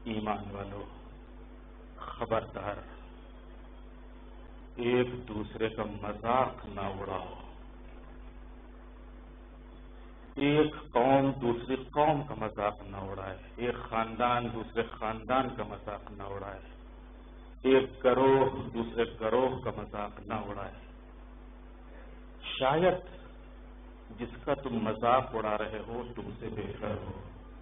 ایمان والو خبردار ایک دوسرے کا مذاق نہ اڑاؤ. ایک قوم دوسری قوم کا مذاق نہ اڑائے، ایک خاندان دوسرے خاندان کا مذاق نہ اڑائے، ایک گروہ دوسرے گروہ کا مذاق نہ اڑائے. شاید جس کا تم مذاق اڑا رہے ہو تم سے بہتر ہو.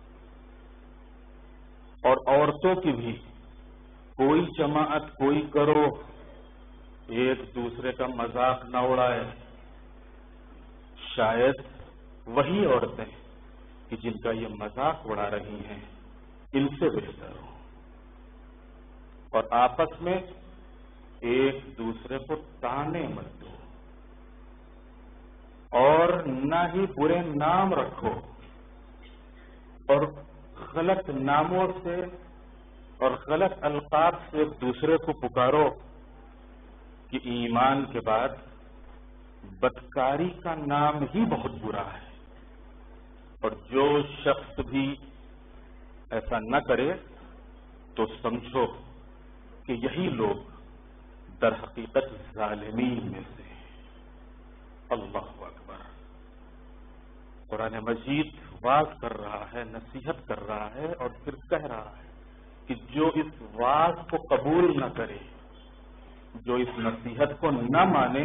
اور عورتوں کی بھی کوئی جماعت کوئی گروہ ایک دوسرے کا مذاق نہ اڑائے. شاید وہی عورتیں کہ جن کا یہ مذاق اڑا رہی ہیں ان سے بہتر ہو. اور آپس میں ایک دوسرے کو تانے مت دو اور نہ ہی برے نام رکھو اور غلط ناموں سے اور غلط القاب سے ایک دوسرے کو پکارو کہ ایمان کے بعد بدکاری کا نام ہی بہت برا ہے. اور جو شخص بھی ایسا نہ کرے تو سمجھو کہ یہی لوگ در حقیقت ظالمین میں سے. اللہ اکبر. قرآن مجید واز کر رہا ہے، نصیحت کر رہا ہے اور پھر کہہ رہا ہے کہ جو اس واز کو قبول نہ کرے، جو اس نصیحت کو نہ مانے،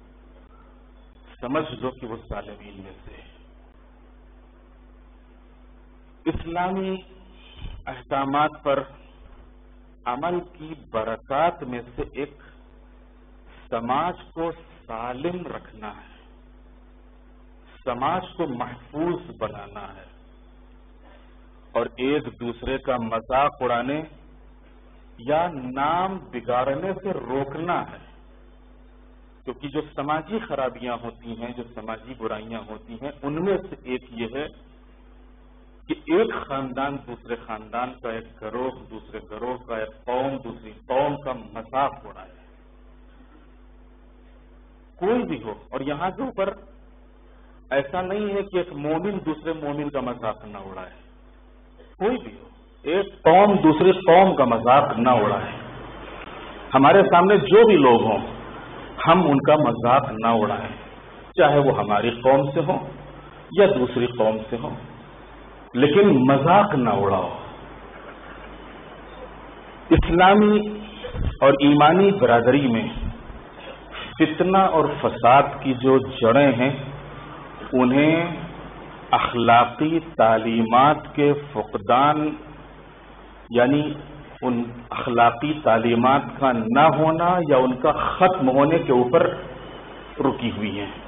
سمجھ لو کہ وہ ظالمین میں سے. اسلامی احکامات پر عمل کی برکات میں سے ایک سماج کو سالم رکھنا ہے، سماج کو محفوظ بنانا ہے اور ایک دوسرے کا مذاق اڑانے یا نام بگاڑنے سے روکنا ہے. کیونکہ جو سماجی خرابیاں ہوتی ہیں، جو سماجی برائیاں ہوتی ہیں، ان میں سے ایک یہ ہے کہ ایک خاندان دوسرے خاندان کا، ایک گروہ دوسرے گروہ کا، ایک قوم دوسری قوم کا مذاق اڑائے. کوئی بھی ہو. اور یہاں کے اوپر ایسا نہیں ہے کہ ایک مومن دوسرے مومن کا مذاق نہ اڑائے. کوئی بھی ہو، ایک قوم دوسری قوم کا مذاق نہ اڑائے. ہمارے سامنے جو بھی لوگ ہوں ہم ان کا مذاق نہ اڑائیں، چاہے وہ ہماری قوم سے ہوں یا دوسری قوم سے ہوں، لیکن مذاق نہ اڑاؤ. اسلامی اور ایمانی برادری میں فتنہ اور فساد کی جو جڑیں ہیں انہیں اخلاقی تعلیمات کے فقدان، یعنی ان اخلاقی تعلیمات کا نہ ہونا یا ان کا ختم ہونے کے اوپر رکی ہوئی ہیں.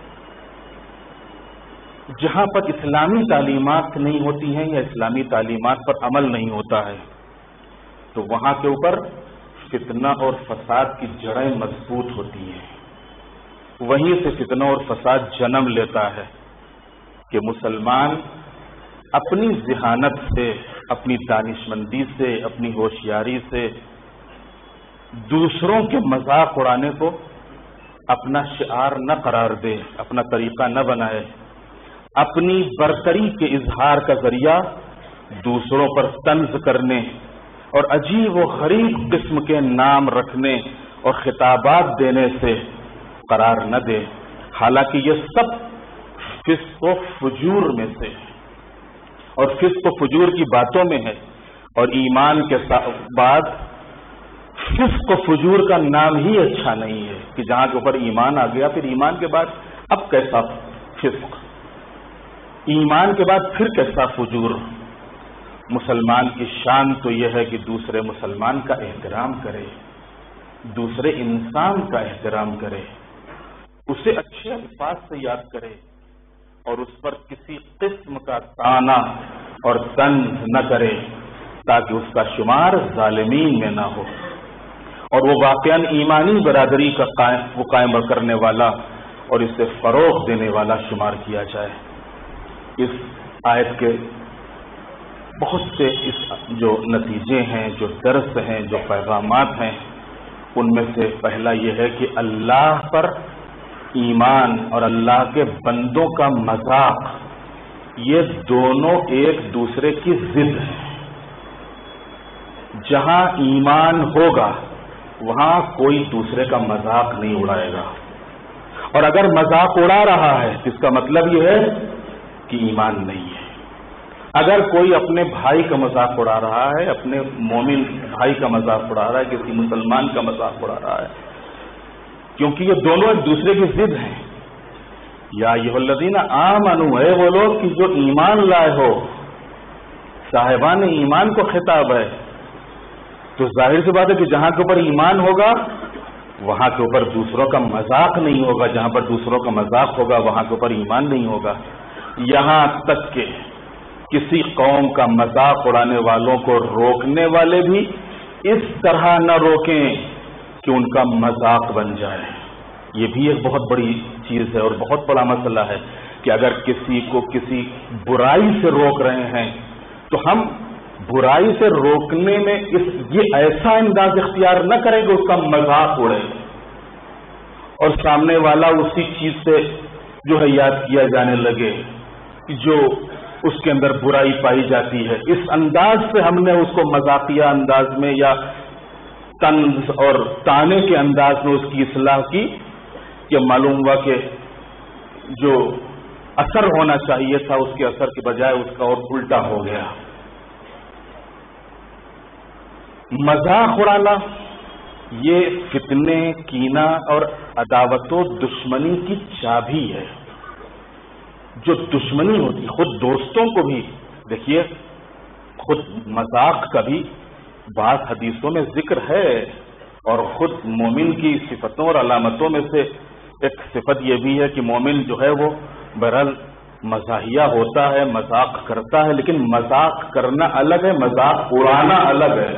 جہاں پر اسلامی تعلیمات نہیں ہوتی ہیں یا اسلامی تعلیمات پر عمل نہیں ہوتا ہے تو وہاں کے اوپر فتنہ اور فساد کی جڑیں مضبوط ہوتی ہیں. وہیں سے فتنہ اور فساد جنم لیتا ہے کہ مسلمان اپنی ذہانت سے، اپنی دانشمندی سے، اپنی ہوشیاری سے دوسروں کے مذاق اڑانے کو اپنا شعار نہ قرار دے، اپنا طریقہ نہ بنائے، اپنی برتری کے اظہار کا ذریعہ دوسروں پر طنز کرنے اور عجیب و غریب قسم کے نام رکھنے اور خطابات دینے سے قرار نہ دے. حالانکہ یہ سب فسق و فجور میں سے اور فسق و فجور کی باتوں میں ہے. اور ایمان کے بعد فسق و فجور کا نام ہی اچھا نہیں ہے کہ جہاں کے اوپر ایمان آ گیا پھر ایمان کے بعد اب کیسا فسق، ایمان کے بعد پھر کیسا فجور. مسلمان کی شان تو یہ ہے کہ دوسرے مسلمان کا احترام کرے، دوسرے انسان کا احترام کرے، اسے اچھے الفاظ سے یاد کرے اور اس پر کسی قسم کا طعنہ اور طنز نہ کرے تاکہ اس کا شمار ظالمین میں نہ ہو اور وہ واقعاً ایمانی برادری کا قائم کرنے والا اور اسے فروغ دینے والا شمار کیا جائے. اس آیت کے بہت سے جو نتیجے ہیں، جو درس ہیں، جو پیغامات ہیں، ان میں سے پہلا یہ ہے کہ اللہ پر ایمان اور اللہ کے بندوں کا مذاق یہ دونوں ایک دوسرے کی ضد ہیں. جہاں ایمان ہوگا وہاں کوئی دوسرے کا مذاق نہیں اڑائے گا، اور اگر مذاق اڑا رہا ہے تو اس کا مطلب یہ ہے کہ ایمان نہیں ہے۔ اگر کوئی اپنے بھائی کا مذاق اڑا رہا ہے، اپنے مومن بھائی کا مذاق اڑا رہا ہے، کسی مسلمان کا مذاق اڑا رہا ہے، کیونکہ یہ دونوں ایک دوسرے کی ضد ہیں۔ یا ایھا الذین آمنوا، اے وہ لوگ کہ جو ایمان لائے ہو، صاحبان ایمان کو خطاب ہے، تو ظاہر سی بات ہے کہ جہاں کے اوپر ایمان ہوگا وہاں کے اوپر دوسروں کا مذاق نہیں ہوگا، جہاں پر دوسروں کا مذاق ہوگا وہاں کے اوپر ایمان نہیں ہوگا۔ یہاں تک کہ کسی قوم کا مذاق اڑانے والوں کو روکنے والے بھی اس طرح نہ روکیں کہ ان کا مذاق بن جائے۔ یہ بھی ایک بہت بڑی چیز ہے اور بہت بڑا مسئلہ ہے کہ اگر کسی کو کسی برائی سے روک رہے ہیں تو ہم برائی سے روکنے میں یہ ایسا انداز اختیار نہ کریں کہ اس کا مذاق اڑے اور سامنے والا اسی چیز سے جو ہے یاد کیا جانے لگے جو اس کے اندر برائی پائی جاتی ہے۔ اس انداز سے ہم نے اس کو مذاقیہ انداز میں یا طنز اور طعنے کے انداز میں اس کی اصلاح کی کہ معلوم ہوا کہ جو اثر ہونا چاہیے تھا اس کے اثر کے بجائے اس کا اور الٹا ہو گیا۔ مذاق اڑانا یہ فتنے، کینہ اور عداوت و دشمنی کی چابی ہے۔ جو دشمنی ہوتی خود دوستوں کو بھی دیکھیے، خود مذاق کا بھی بعض حدیثوں میں ذکر ہے، اور خود مومن کی صفتوں اور علامتوں میں سے ایک صفت یہ بھی ہے کہ مومن جو ہے وہ بہرحال مزاحیہ ہوتا ہے، مذاق کرتا ہے، لیکن مذاق کرنا الگ ہے، مذاق اڑانا الگ ہے۔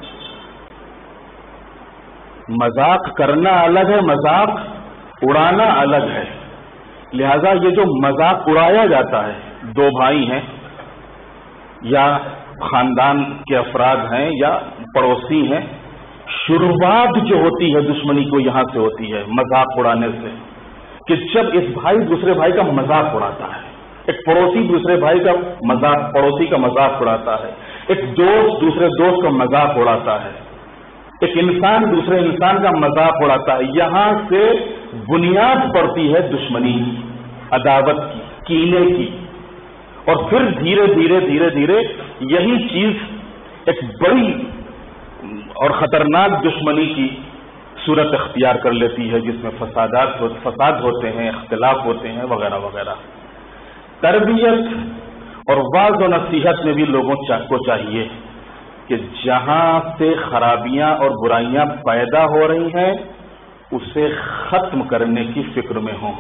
مذاق کرنا الگ ہے، مذاق اڑانا الگ ہے۔ لہذا یہ جو مذاق اڑایا جاتا ہے، دو بھائی ہیں یا خاندان کے افراد ہیں یا پڑوسی ہیں، شروعات جو ہوتی ہے دشمنی کو یہاں سے ہوتی ہے مذاق اڑانے سے، کہ جب ایک بھائی دوسرے بھائی کا مذاق اڑاتا ہے، ایک پڑوسی دوسرے بھائی کا مذاق، پڑوسی کا مذاق اڑاتا ہے، ایک دوست دوسرے دوست کا مذاق اڑاتا ہے، ایک انسان دوسرے انسان کا مذاق اڑاتا ہے، یہاں سے بنیاد پڑتی ہے دشمنی کی، عداوت کی، کینے کی، اور پھر دھیرے دھیرے دھیرے دھیرے یہی چیز ایک بڑی اور خطرناک دشمنی کی صورت اختیار کر لیتی ہے، جس میں فساد ہوتے ہیں، اختلاف ہوتے ہیں، وغیرہ وغیرہ۔ تربیت اور واعظ و نصیحت میں بھی لوگوں کو چاہیے کہ جہاں سے خرابیاں اور برائیاں پیدا ہو رہی ہیں اسے ختم کرنے کی فکر میں ہوں۔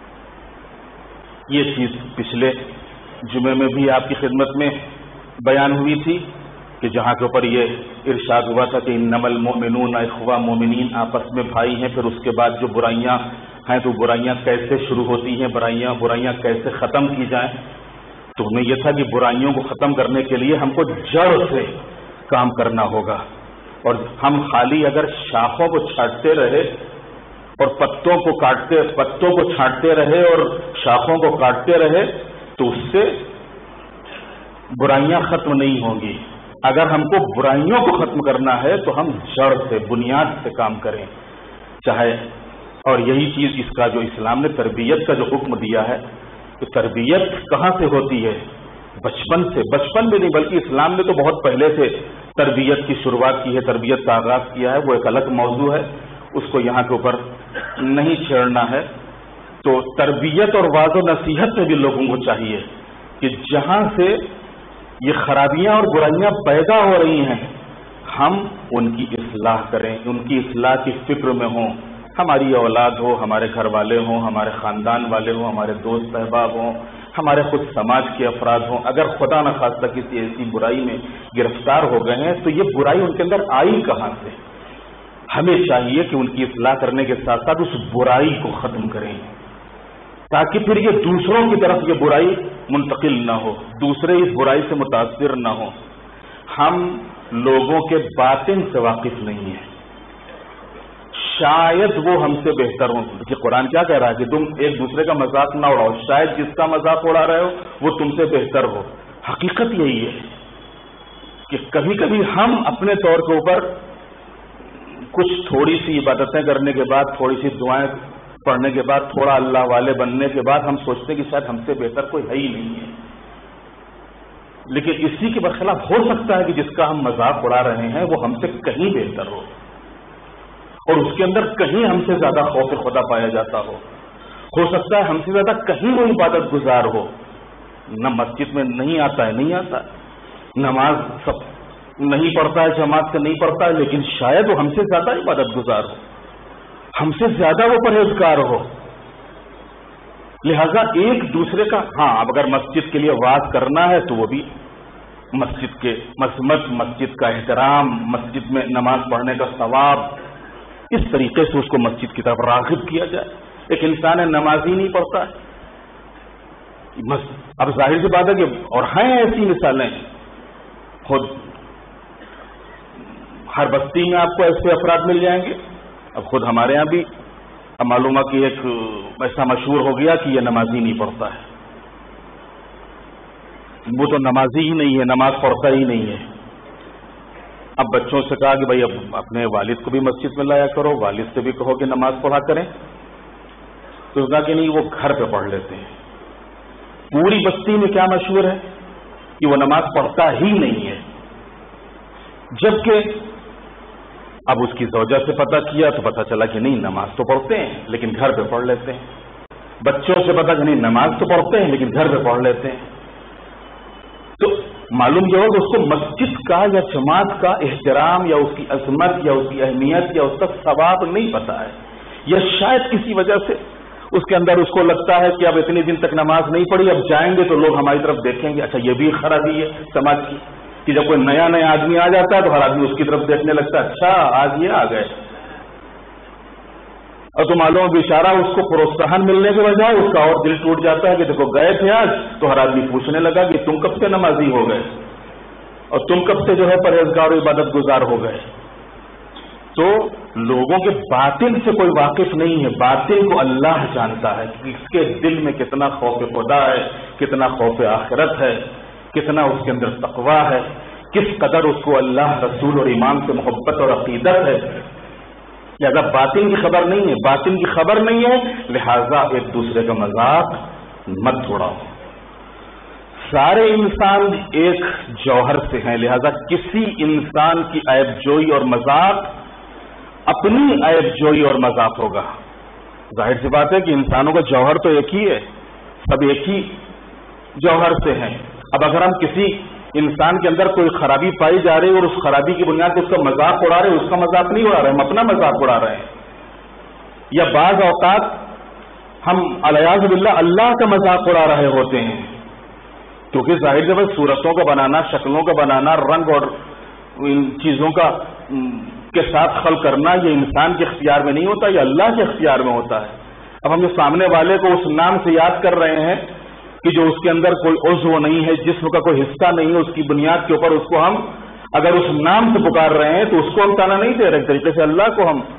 یہ چیز پچھلے جمعے میں بھی آپ کی خدمت میں بیان ہوئی تھی کہ جہاں کے اوپر یہ ارشاد ہوا تھا کہ انما المؤمنون اخوہ، مومنین آپس میں بھائی ہیں۔ پھر اس کے بعد جو برائیاں ہیں تو برائیاں کیسے شروع ہوتی ہیں، برائیاں کیسے ختم کی جائیں، تو ہمیں یہ تھا کہ برائیوں کو ختم کرنے کے لیے ہم کو جڑ سے کام کرنا ہوگا، اور ہم خالی اگر شاخوں کو چھانٹتے رہے اور پتوں کو چھانٹتے رہے اور شاخوں کو کاٹتے رہے تو اس سے برائیاں ختم نہیں ہوں گی۔ اگر ہم کو برائیوں کو ختم کرنا ہے تو ہم جڑ سے، بنیاد سے کام کریں، چاہے، اور یہی چیز اس کا جو اسلام نے تربیت کا جو حکم دیا ہے، تو تربیت کہاں سے ہوتی ہے؟ بچپن سے، بچپن بھی نہیں بلکہ اسلام نے تو بہت پہلے سے تربیت کی شروعات کی ہے، تربیت کا آغاز کیا ہے، وہ ایک الگ موضوع ہے، اس کو یہاں کے اوپر نہیں چھیڑنا ہے۔ تو تربیت اور واعظ و نصیحت میں بھی لوگوں کو چاہیے کہ جہاں سے یہ خرابیاں اور برائیاں پیدا ہو رہی ہیں ہم ان کی اصلاح کریں، ان کی اصلاح کی فکر میں ہوں، ہماری اولاد ہو، ہمارے گھر والے ہوں، ہمارے خاندان والے ہوں، ہمارے دوست احباب ہوں، ہمارے خود سماج کے افراد ہوں۔ اگر خدا نخواستہ کسی ایسی برائی میں گرفتار ہو گئے ہیں تو یہ برائی ان کے اندر آئی کہاں سے؟ ہمیں چاہیے کہ ان کی اصلاح کرنے کے ساتھ ساتھ اس برائی کو ختم کریں، تاکہ پھر یہ دوسروں کی طرف یہ برائی منتقل نہ ہو، دوسرے اس برائی سے متاثر نہ ہو۔ ہم لوگوں کے باطن سے واقف نہیں ہیں، شاید وہ ہم سے بہتر ہوں۔ کہ قرآن کیا کہہ رہا ہے کہ تم ایک دوسرے کا مذاق نہ اڑاؤ، شاید جس کا مذاق اڑا رہے ہو وہ تم سے بہتر ہو۔ حقیقت یہی ہے، کہ کبھی کبھی ہم اپنے طور کے اوپر کچھ تھوڑی سی عبادتیں کرنے کے بعد، تھوڑی سی دعائیں پڑھنے کے بعد، تھوڑا اللہ والے بننے کے بعد ہم سوچتے ہیں کہ شاید ہم سے بہتر کوئی ہے ہی نہیں ہے. لیکن اسی کے برخلاف ہو سکتا ہے کہ جس کا ہم مذاق اڑا رہے ہیں وہ ہم سے کہیں بہتر ہو، اور اس کے اندر کہیں ہم سے زیادہ خوف خدا پایا جاتا ہو سکتا ہے ہم سے زیادہ کہیں وہ عبادت گزار ہو. نہ مسجد میں نہیں آتا ہے، نہیں آتا ہے، نماز سب نہیں پڑھتا ہے، جماعت سے نہیں پڑھتا ہے، لیکن شاید وہ ہم سے زیادہ عبادت گزار ہو، ہم سے زیادہ وہ پرہیزگار ہو. لہذا ایک دوسرے کا، ہاں اب اگر مسجد کے لیے وعظ کرنا ہے تو وہ بھی مسجد کے مذمت، مسجد کا احترام، مسجد میں نماز پڑھنے کا ثواب، اس طریقے سے اس کو مسجد کی طرف راغب کیا جائے. ایک انسان ہے نماز ہی نہیں پڑھتا ہے، اب ظاہر سی بات ہے کہ اور ہیں ایسی مثالیں، خود ہر بستی میں آپ کو ایسے افراد مل جائیں گے. اب خود ہمارے ہاں بھی اب معلوم ہے کہ ایک ایسا مشہور ہو گیا کہ یہ نمازی نہیں پڑھتا ہے، وہ تو نمازی ہی نہیں ہے، نماز پڑھتا ہی نہیں ہے. اب بچوں سے کہا کہ بھائی اب اپنے والد کو بھی مسجد میں لایا کرو، والد سے بھی کہو کہ نماز پڑھا کریں، تو کہا کہ نہیں وہ گھر پہ پڑھ لیتے ہیں. پوری بستی میں کیا مشہور ہے کہ وہ نماز پڑھتا ہی نہیں ہے، جبکہ اب اس کی زوجہ سے پتہ کیا تو پتہ چلا کہ نہیں نماز تو پڑھتے ہیں لیکن گھر پہ پڑھ لیتے ہیں. بچوں سے پتہ کہ نہیں نماز تو پڑھتے ہیں لیکن گھر پہ پڑھ لیتے ہیں. تو معلوم یہ ہو کہ اس کو مسجد کا یا جماعت کا احترام یا اس کی عظمت یا اس کی اہمیت یا اس کا ثواب نہیں پتہ ہے، یا شاید کسی وجہ سے اس کے اندر اس کو لگتا ہے کہ اب اتنے دن تک نماز نہیں پڑھی، اب جائیں گے تو لوگ ہماری طرف دیکھیں گے. اچھا یہ بھی خرابی ہے سماج کی کہ جب کوئی نیا آدمی آ جاتا ہے تو ہر آدمی اس کی طرف دیکھنے لگتا ہے، اچھا آج یہ آ گئے. اور تو معلوم بیچارہ اس کو پروتساہن ملنے کے بجائے اس کا اور دل ٹوٹ جاتا ہے کہ دیکھو گئے تھے آج، تو ہر آدمی پوچھنے لگا کہ تم کب سے نمازی ہو گئے اور تم کب سے جو ہے پرہیزگار و عبادت گزار ہو گئے. تو لوگوں کے باطن سے کوئی واقف نہیں ہے، باطن کو اللہ جانتا ہے کہ اس کے دل میں کتنا خوف خدا ہے، کتنا خوف آخرت ہے، کتنا اس کے اندر تقویٰ ہے، کس قدر اس کو اللہ رسول اور امام سے محبت اور عقیدت ہے. لہذا باطن کی خبر نہیں ہے، باطن کی خبر نہیں ہے، لہذا ایک دوسرے کا مذاق مت اڑاؤ. سارے انسان ایک جوہر سے ہیں، لہذا کسی انسان کی عیب جوئی اور مذاق اپنی عیب جوئی اور مذاق ہوگا. ظاہر سی بات ہے کہ انسانوں کا جوہر تو ایک ہی ہے، سب ایک ہی جوہر سے ہیں. اب اگر ہم کسی انسان کے اندر کوئی خرابی پائی جا رہی ہے اور اس خرابی کی بنیاد پر اس کا مذاق اڑا رہے ہیں، اس کا مذاق نہیں اڑا رہے، ہم اپنا مذاق اڑا رہے ہیں. یا بعض اوقات ہم علیاذ باللہ اللہ کا مذاق اڑا رہے ہوتے ہیں، کیونکہ ظاہر جب صورتوں کا بنانا، شکلوں کا بنانا، رنگ اور ان چیزوں کا کے ساتھ خلق کرنا یہ انسان کے اختیار میں نہیں ہوتا، یہ اللہ کے اختیار میں ہوتا ہے. اب ہم جو سامنے والے کو اس نام سے یاد کر رہے ہیں کہ جو اس کے اندر کوئی عضو نہیں ہے، جسم کا کوئی حصہ نہیں ہے، اس کی بنیاد کے اوپر اس کو ہم اگر اس نام سے پکار رہے ہیں تو اس کو ہم تانا نہیں دے رہے، ایک طریقے سے اللہ کو ہم.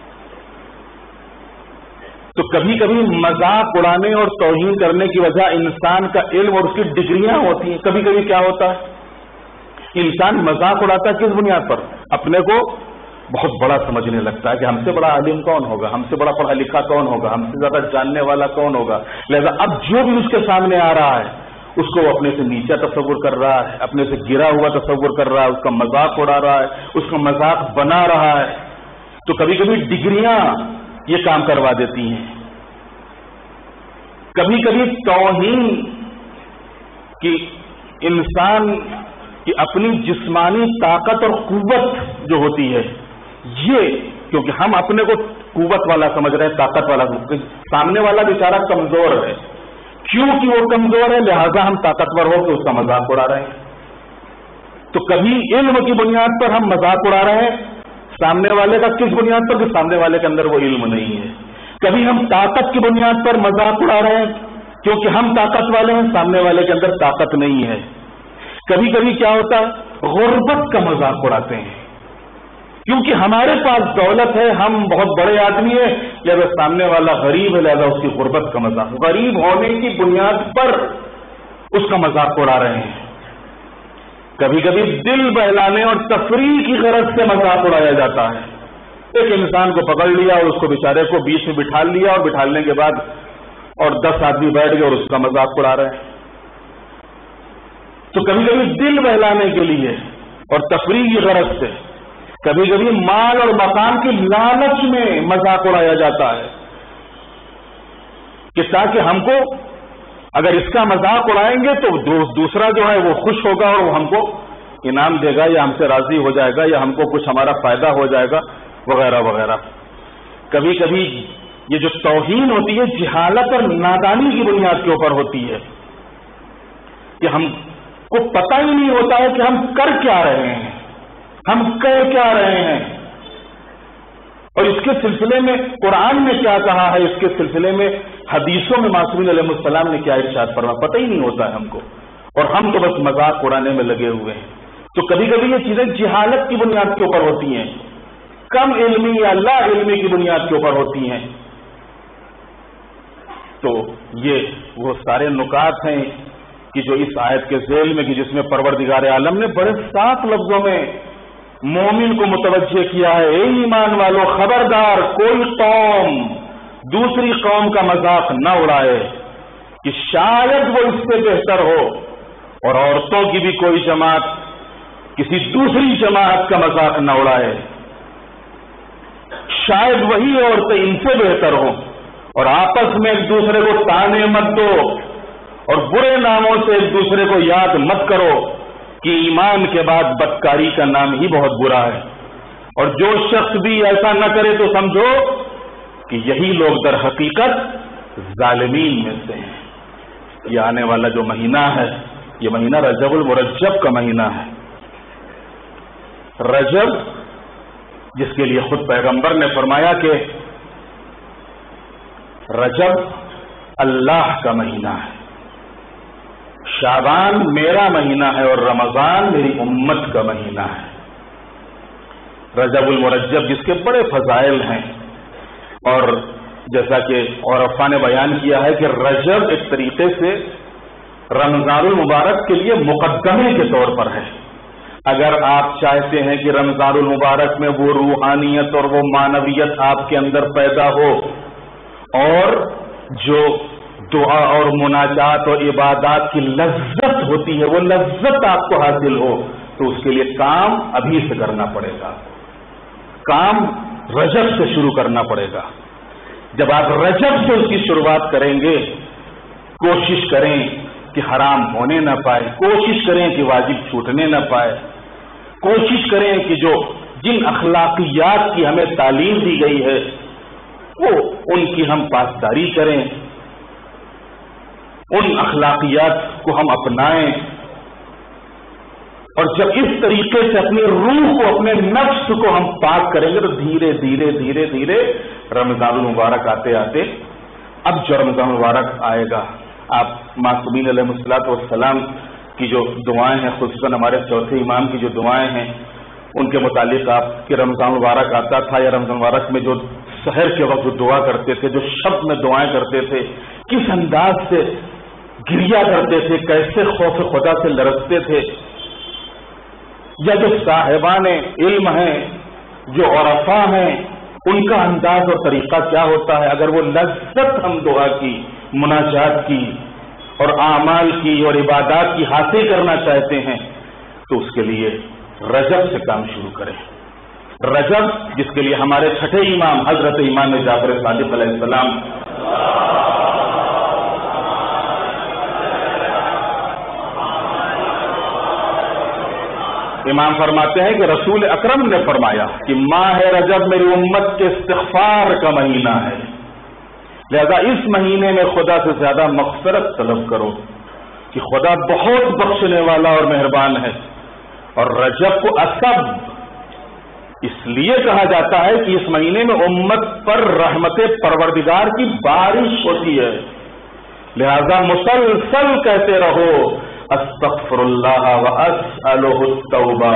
تو کبھی کبھی مذاق اڑانے اور توہین کرنے کی وجہ انسان کا علم اور اس کی ڈگریاں ہوتی ہیں. کبھی کبھی کیا ہوتا ہے انسان مذاق اڑاتا ہے کس بنیاد پر؟ اپنے کو بہت بڑا سمجھنے لگتا ہے کہ ہم سے بڑا عالم کون ہوگا، ہم سے بڑا پڑھا لکھا کون ہوگا، ہم سے زیادہ جاننے والا کون ہوگا. لہذا اب جو بھی اس کے سامنے آ رہا ہے اس کو وہ اپنے سے نیچا تصور کر رہا ہے، اپنے سے گرا ہوا تصور کر رہا ہے، اس کا مذاق اڑا رہا ہے، اس کا مذاق بنا رہا ہے. تو کبھی کبھی ڈگریاں یہ کام کروا دیتی ہیں. کبھی کبھی توہین کی انسان کی اپنی جسمانی طاقت اور قوت جو ہوتی ہے، یہ کیونکہ ہم اپنے کو قوت والا سمجھ رہے ہیں، طاقت والا، سامنے والا بیچارہ کمزور ہے، کیونکہ وہ کمزور ہے لہذا ہم طاقتور ہو کے اس کا مذاق اڑا رہے ہیں. تو کبھی علم کی بنیاد پر ہم مذاق اڑا رہے ہیں سامنے والے کا، کس بنیاد پر کہ سامنے والے کے اندر وہ علم نہیں ہے. کبھی ہم طاقت کی بنیاد پر مذاق اڑا رہے ہیں کیونکہ ہم طاقت والے ہیں، سامنے والے کے اندر طاقت نہیں ہے. کبھی کبھی کیا ہوتا ہے غربت کا مذاق اڑاتے ہیں کیونکہ ہمارے پاس دولت ہے، ہم بہت بڑے آدمی ہیں، لہذا سامنے والا غریب ہے، لہذا اس کی غربت کا مذاق، غریب ہونے کی بنیاد پر اس کا مذاق اڑا رہے ہیں. کبھی کبھی دل بہلانے اور تفریح کی غرض سے مذاق اڑایا جاتا ہے. ایک انسان کو پکڑ لیا اور اس کو بیچارے کو بیچ میں بٹھا لیا اور بٹھالنے کے بعد اور 10 آدمی بیٹھ گئے اور اس کا مذاق اڑا رہے ہیں. تو کبھی کبھی دل بہلانے کے لیے اور تفریح کی غرض سے، کبھی کبھی مال اور مقام کی لالچ میں مذاق اڑایا جاتا ہے کہ تاکہ ہم کو اگر اس کا مذاق اڑائیں گے تو دوسرا جو ہے وہ خوش ہوگا اور وہ ہم کو انعام دے گا یا ہم سے راضی ہو جائے گا یا ہم کو کچھ ہمارا فائدہ ہو جائے گا وغیرہ وغیرہ. کبھی کبھی یہ جو توہین ہوتی ہے جہالت اور نادانی کی بنیاد کے اوپر ہوتی ہے کہ ہم کو پتہ ہی نہیں ہوتا ہے کہ ہم کر کیا رہے ہیں، ہم کہہ کیا رہے ہیں، اور اس کے سلسلے میں قرآن نے کیا کہا ہے، اس کے سلسلے میں حدیثوں میں معصومین علیہ السلام نے کیا ارشاد فرمایا، پتہ ہی نہیں ہوتا ہے ہم کو، اور ہم تو بس مذاق اڑانے میں لگے ہوئے ہیں. تو کبھی کبھی یہ چیزیں جہالت کی بنیاد کے اوپر ہوتی ہیں، کم علمی یا لا علمی کی بنیاد کے اوپر ہوتی ہیں. تو یہ وہ سارے نکات ہیں کہ جو اس آیت کے ذیل میں کہ جس میں پروردگار عالم نے بڑے صاف لفظوں میں مومن کو متوجہ کیا ہے، اے ایمان والو خبردار کوئی قوم دوسری قوم کا مذاق نہ اڑائے کہ شاید وہ اس سے بہتر ہو، اور عورتوں کی بھی کوئی جماعت کسی دوسری جماعت کا مذاق نہ اڑائے، شاید وہی عورتیں ان سے بہتر ہوں، اور آپس میں ایک دوسرے کو تانے مت دو اور برے ناموں سے ایک دوسرے کو یاد مت کرو کہ ایمان کے بعد بدکاری کا نام ہی بہت برا ہے. اور جو شخص بھی ایسا نہ کرے تو سمجھو کہ یہی لوگ در حقیقت ظالمین میں سے ہیں. یہ آنے والا جو مہینہ ہے یہ مہینہ رجب المرجب کا مہینہ ہے. رجب جس کے لیے خود پیغمبر نے فرمایا کہ رجب اللہ کا مہینہ ہے، شعبان میرا مہینہ ہے اور رمضان میری امت کا مہینہ ہے. رجب المرجب جس کے بڑے فضائل ہیں، اور جیسا کہ عرفاء نے بیان کیا ہے کہ رجب ایک طریقے سے رمضان المبارک کے لیے مقدمے کے طور پر ہے. اگر آپ چاہتے ہیں کہ رمضان المبارک میں وہ روحانیت اور وہ معنویت آپ کے اندر پیدا ہو اور جو دعا اور مناجات اور عبادات کی لذت ہوتی ہے وہ لذت آپ کو حاصل ہو، تو اس کے لیے کام ابھی سے کرنا پڑے گا. کام رجب سے شروع کرنا پڑے گا. جب آپ رجب سے اس کی شروعات کریں گے، کوشش کریں کہ حرام ہونے نہ پائے، کوشش کریں کہ واجب چھوٹنے نہ پائے، کوشش کریں کہ جو جن اخلاقیات کی ہمیں تعلیم دی گئی ہے وہ ان کی ہم پاسداری کریں، ان اخلاقیات کو ہم اپنائیں. اور جب اس طریقے سے اپنی روح کو اپنے نفس کو ہم پاک کریں گے تو دھیرے دھیرے دھیرے دھیرے رمضان المبارک آتے آتے اب جو رمضان المبارک آئے گا، آپ معصومین علیہ السلام کی جو دعائیں ہیں، خصوصاً ہمارے چوتھے امام کی جو دعائیں ہیں ان کے متعلق آپ کہ رمضان المبارک آتا تھا یا رمضان المبارک میں جو سحر کے وقت جو دعا کرتے تھے، جو شب میں دعائیں کرتے تھے، کس انداز سے گریا کرتے تھے، کیسے خوف خدا سے لرزتے تھے، یا جو صاحبان علم ہیں، جو عرفاء ہیں، ان کا انداز اور طریقہ کیا ہوتا ہے. اگر وہ لذت ہم دعا کی، مناجات کی اور اعمال کی اور عبادات کی حاصل کرنا چاہتے ہیں تو اس کے لیے رجب سے کام شروع کریں. رجب جس کے لیے ہمارے چھٹے امام حضرت امام جعفر صادق علیہ السلام امام فرماتے ہیں کہ رسول اکرم نے فرمایا کہ ماہ رجب میری امت کے استغفار کا مہینہ ہے، لہذا اس مہینے میں خدا سے زیادہ مغفرت طلب کرو کہ خدا بہت بخشنے والا اور مہربان ہے. اور رجب کو اسب اس لیے کہا جاتا ہے کہ اس مہینے میں امت پر رحمت پروردگار کی بارش ہوتی ہے، لہذا مسلسل کہتے رہو استغفر اللہ واسألہ التوبہ،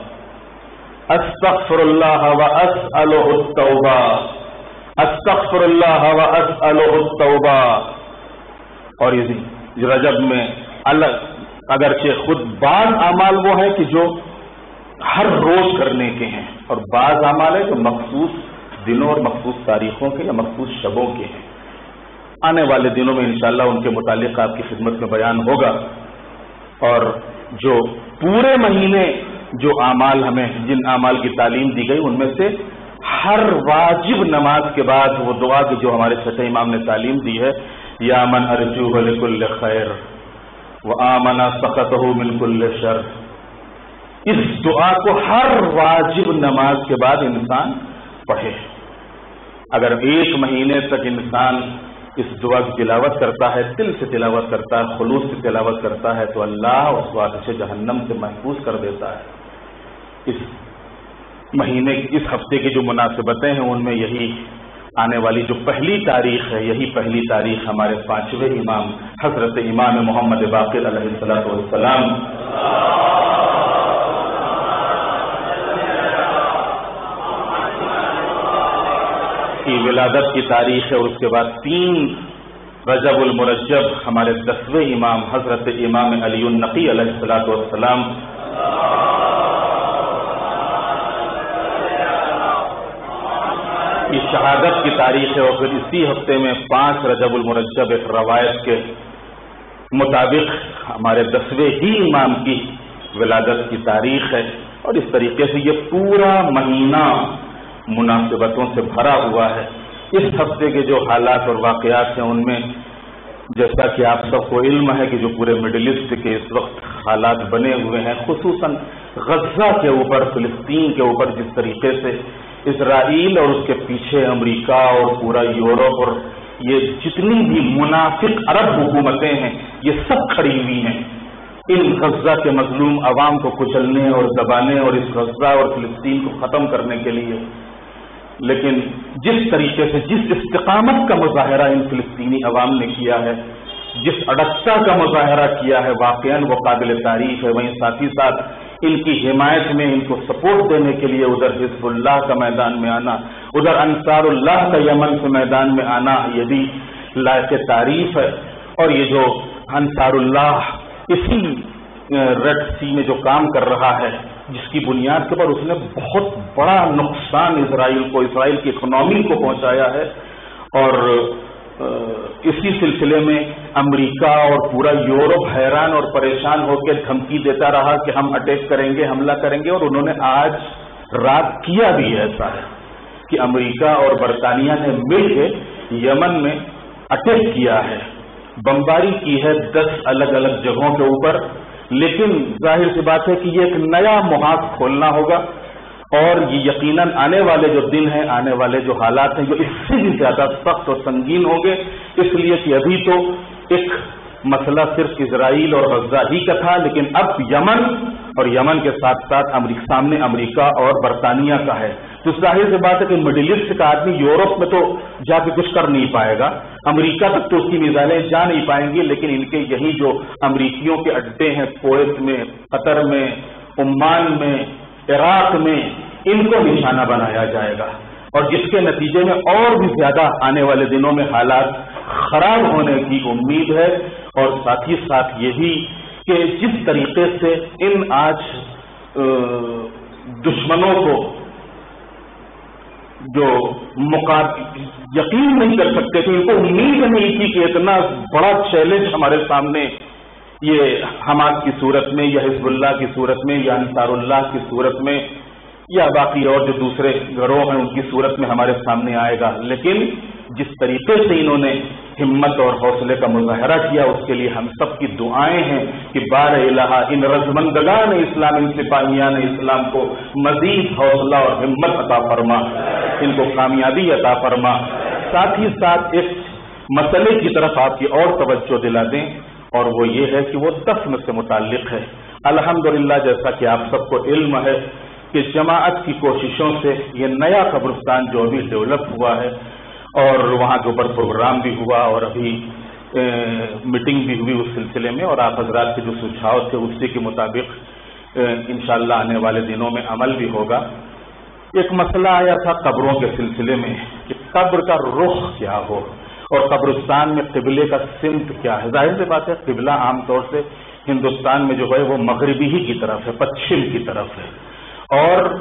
استغفر اللہ واسألہ التوبہ، استغفر اللہ واسألہ التوبہ. اور رجب میں اگرچہ خود بعض اعمال وہ ہیں کہ جو ہر روز کرنے کے ہیں، اور بعض اعمال ہیں جو مخصوص دنوں اور مخصوص تاریخوں کے یا مخصوص شبوں کے ہیں۔ آنے والے دنوں میں انشاءاللہ ان کے متعلق آپ کی خدمت میں بیان ہوگا، اور جو پورے مہینے جو اعمال ہمیں جن اعمال کی تعلیم دی گئی ان میں سے ہر واجب نماز کے بعد وہ دعا کی جو ہمارے سچے امام نے تعلیم دی ہے، یا من ارجوہ لکل خیر وآمن سخطہ من کل شر، اس دعا کو ہر واجب نماز کے بعد انسان پڑھے۔ اگر ایک مہینے تک انسان اس دعا کی تلاوت کرتا ہے، دل سے تلاوت کرتا ہے، خلوص سے تلاوت کرتا ہے، تو اللہ اس کو آتش جہنم سے محفوظ کر دیتا ہے۔ اس مہینے اس ہفتے کی جو مناسبتیں ہیں ان میں یہی آنے والی جو پہلی تاریخ ہے، یہی پہلی تاریخ ہمارے 5ویں امام حضرت امام محمد باقر علیہ الصلوۃ والسلام کی ولادت کی تاریخ ہے، اور اس کے بعد 3 رجب المرجب ہمارے 10ویں امام حضرت امام علی النقی علیہ الصلوۃ والسلام کی شہادت کی تاریخ ہے، اور پھر اسی ہفتے میں 5 رجب المرجب ایک روایت کے مطابق ہمارے 10ویں ہی امام کی ولادت کی تاریخ ہے۔ اور اس طریقے سے یہ پورا مہینہ مناسبتوں سے بھرا ہوا ہے۔ اس ہفتے کے جو حالات اور واقعات ہیں ان میں جیسا کہ آپ سب کو علم ہے کہ جو پورے مڈل ایسٹ کے اس وقت حالات بنے ہوئے ہیں، خصوصاً غزہ کے اوپر، فلسطین کے اوپر جس طریقے سے اسرائیل اور اس کے پیچھے امریکہ اور پورا یورپ اور یہ جتنی بھی منافق عرب حکومتیں ہیں یہ سب کھڑی ہوئی ہیں ان غزہ کے مظلوم عوام کو کچلنے اور دبانے اور اس غزہ اور فلسطین کو ختم کرنے کے لیے۔ لیکن جس طریقے سے جس استقامت کا مظاہرہ ان فلسطینی عوام نے کیا ہے، جس اڑکتا کا مظاہرہ کیا ہے، واقعاً وہ قابل تعریف ہے۔ وہیں ساتھ ہی ساتھ ان کی حمایت میں ان کو سپورٹ دینے کے لیے ادھر حزب اللہ کا میدان میں آنا، ادھر انصار اللہ کا یمن کے میدان میں آنا، یہ بھی لائق تعریف ہے۔ اور یہ جو انصار اللہ اسی ریڈ سی میں جو کام کر رہا ہے، جس کی بنیاد کے پر اس نے بہت بڑا نقصان اسرائیل کی اکنامی کو پہنچایا ہے، اور اسی سلسلے میں امریکہ اور پورا یورپ حیران اور پریشان ہو کے دھمکی دیتا رہا کہ ہم اٹیک کریں گے، حملہ کریں گے، اور انہوں نے آج رات کیا بھی ایسا ہے کہ امریکہ اور برطانیہ نے مل کے یمن میں اٹیک کیا ہے، بمباری کی ہے 10 الگ الگ جگہوں کے اوپر۔ لیکن ظاہر سی بات ہے کہ یہ ایک نیا محاذ کھولنا ہوگا، اور یہ یقیناً آنے والے جو دن ہیں، آنے والے جو حالات ہیں، جو اس سے بھی زیادہ سخت اور سنگین ہوں گے، اس لیے کہ ابھی تو ایک مسئلہ صرف اسرائیل اور غزہ ہی کا تھا، لیکن اب یمن اور یمن کے ساتھ ساتھ سامنے امریکہ اور برطانیہ کا ہے۔ تو ظاہر سی بات ہے کہ مڈل ایسٹ کا آدمی یورپ میں تو جا کے کچھ کر نہیں پائے گا، امریکہ تک تو اس کی میزائلیں جا نہیں پائیں گی، لیکن ان کے یہی جو امریکیوں کے اڈے ہیں کویت میں، قطر میں، عمان میں، عراق میں، ان کو نشانہ بنایا جائے گا، اور جس کے نتیجے میں اور بھی زیادہ آنے والے دنوں میں حالات خراب ہونے کی امید ہے۔ اور ساتھ ہی ساتھ یہ بھی کہ جس طریقے سے ان آج دشمنوں کو جو یقین نہیں کر سکتے تھے، ان کو امید نہیں تھی کہ اتنا بڑا چیلنج ہمارے سامنے یہ حماس کی صورت میں یا حزب اللہ کی صورت میں یا انصار اللہ کی صورت میں یا باقی اور جو دوسرے گروہ ہیں ان کی صورت میں ہمارے سامنے آئے گا، لیکن جس طریقے سے انہوں نے ہمت اور حوصلے کا مظاہرہ کیا اس کے لیے ہم سب کی دعائیں ہیں کہ بار الہ ان رضمندگان اسلام، ان سپاہیان اسلام کو مزید حوصلہ اور ہمت عطا فرما، ان کو کامیابی عطا فرما۔ ساتھ ہی ساتھ ایک مسئلے کی طرف آپ کی اور توجہ دلا دیں، اور وہ یہ ہے کہ وہ دفن سے متعلق ہے۔ الحمدللہ جیسا کہ آپ سب کو علم ہے کہ جماعت کی کوششوں سے یہ نیا قبرستان جو ابھی ڈیولپ ہوا ہے، اور وہاں کے اوپر پروگرام بھی ہوا اور ابھی میٹنگ بھی ہوئی اس سلسلے میں، اور آپ حضرات کے جو سجھاؤ تھے اسی کے مطابق انشاءاللہ آنے والے دنوں میں عمل بھی ہوگا۔ ایک مسئلہ آیا تھا قبروں کے سلسلے میں کہ قبر کا رخ کیا ہو، اور قبرستان میں قبلے کا سمت کیا ہے۔ ظاہر سی بات ہے قبلہ عام طور سے ہندوستان میں جو ہے وہ مغربی ہی کی طرف ہے، پچھم کی طرف ہے، اور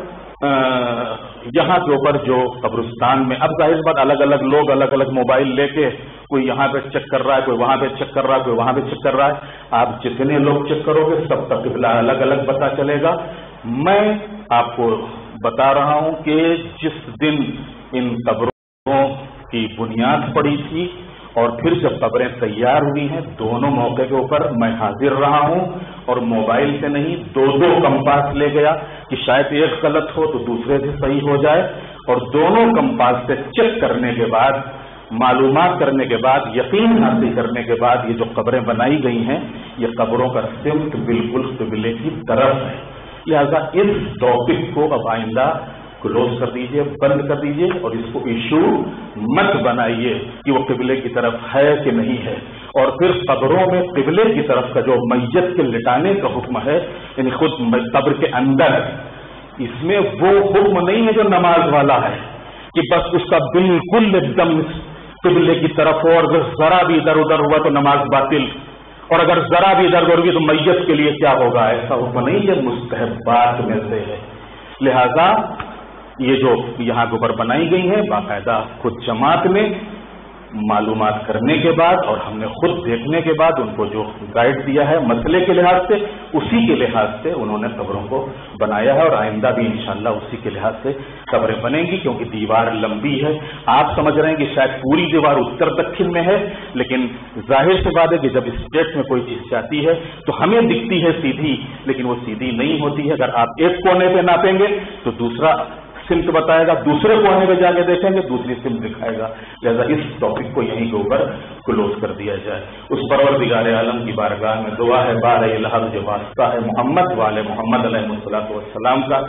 یہاں کے اوپر جو قبرستان میں اب ظاہر بات الگ الگ لوگ الگ الگ موبائل لے کے کوئی یہاں پہ چیک کر رہا ہے، کوئی وہاں پہ چیک کر رہا ہے، کوئی وہاں پہ چیک کر رہا ہے، آپ جتنے لوگ چیک کرو گے سب کا قبلہ الگ الگ پتہ چلے گا۔ میں آپ کو بتا رہا ہوں کہ جس دن ان قبروں کی بنیاد پڑی تھی اور پھر جب قبریں تیار ہوئی ہیں، دونوں موقع کے اوپر میں حاضر رہا ہوں، اور موبائل سے نہیں دو کمپاس لے گیا کہ شاید ایک غلط ہو تو دوسرے سے صحیح ہو جائے، اور دونوں کمپاس سے چیک کرنے کے بعد، معلومات کرنے کے بعد، یقین حاصل کرنے کے بعد یہ جو قبریں بنائی گئی ہیں یہ قبروں کا سمت بالکل قبلے کی طرف ہے۔ لہذا اس ٹاپک کو اب آئندہ کلوز کر دیجئے، بند کر دیجئے، اور اس کو ایشو مت بنائیے کہ وہ قبلے کی طرف ہے کہ نہیں ہے۔ اور پھر قبروں میں قبلے کی طرف کا جو میت کے لٹانے کا حکم ہے، یعنی خود قبر کے اندر، اس میں وہ حکم نہیں ہے جو نماز والا ہے کہ بس اس کا بالکل ایک دم قبلے کی طرف ہو، اور اگر ذرا بھی ادھر ادھر ہوا تو نماز باطل، اور اگر ذرا بھی ادھر ادھر ہوگی تو میت کے لیے کیا ہوگا، ایسا حکم نہیں، یہ مستحبات میں سے ہے۔ لہذا یہ جو یہاں کے اوپر بنائی گئی ہیں باقاعدہ خود جماعت میں معلومات کرنے کے بعد اور ہم نے خود دیکھنے کے بعد ان کو جو گائیڈ دیا ہے مسئلے کے لحاظ سے، اسی کے لحاظ سے انہوں نے قبروں کو بنایا ہے، اور آئندہ بھی انشاءاللہ اسی کے لحاظ سے قبریں بنیں گی، کیونکہ دیوار لمبی ہے۔ آپ سمجھ رہے ہیں کہ شاید پوری دیوار اتر دکن میں ہے، لیکن ظاہر سی بات ہے کہ جب اسٹیٹ میں کوئی چیز جاتی ہے تو ہمیں دکھتی ہے سیدھی، لیکن وہ سیدھی نہیں ہوتی ہے۔ اگر آپ ایک کونے پہ ناپیں گے تو دوسرا سمت بتائے گا، دوسرے کونے پہ جا کے دیکھیں گے دوسری سمت دکھائے گا۔ لہذا اس ٹاپک کو یہیں کے اوپر کلوز کر دیا جائے۔ اس پروردگار عالم کی بارگاہ میں دعا ہے، بارہ لحظ جو واسطہ ہے محمد والے محمد علیہ الصلوۃ والسلام کا،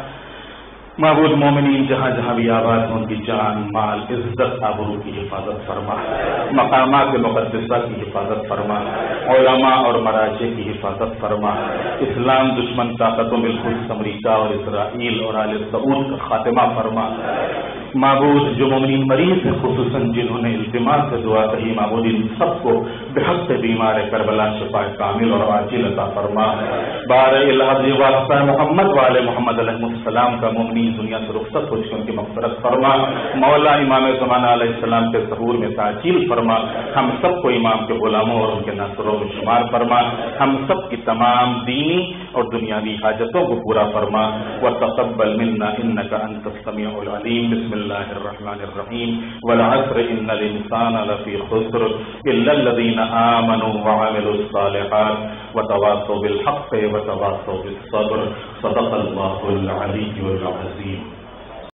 معبود مومنین جہاں جہاں بھی آباد ہوں، ان کی جان مال عزت آبرو کی حفاظت فرما، مقامات مقدسہ کی حفاظت فرما، علماء اور مراجع کی حفاظت فرما، اسلام دشمن طاقتوں بالخصوص امریکہ اور اسرائیل اور آل سعود کا خاتمہ فرما۔ معبود جو مومنین مریض ہیں خصوصاً جنہوں نے التماس سے دعا کہی، معبود ان سب کو بحق بیمار کربلا شفا کامل اور عاجل عطا فرما۔ بارہ الحج واسطہ محمد والے محمد علیہ السلام کا مومنین دنیا سے رخصت ہو چکے ان کی مغفرت فرما۔ مولا امام زمانہ علیہ السلام کے ظہور میں تعجیل فرما۔ ہم سب کو امام کے غلاموں اور ان کے ناصروں میں شمار فرما۔ ہم سب کی تمام دینی اور دنیاوی حاجتوں کو پورا فرما۔ وتقبل منا انك انت السميع العليم۔ بسم الله الرحمن الرحيم۔ والعصر ان الانسان لفي خسر الا الذين آمنوا وعملوا الصالحات وتواصوا بالحق وتواصوا بالصبر۔ صدق الله العلي العظيم۔